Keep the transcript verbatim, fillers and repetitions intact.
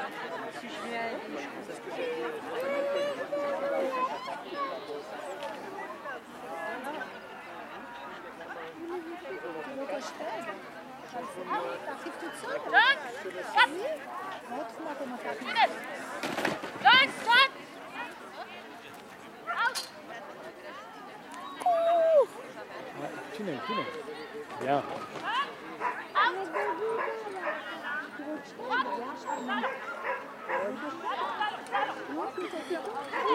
Si je vais aller, je pense que Tu veux que je t'aide? T'arrives toute seule? Oui? Montre-moi comment t'arrives. Tunnel, tunnel. Bien. Tu veux que je t'aide?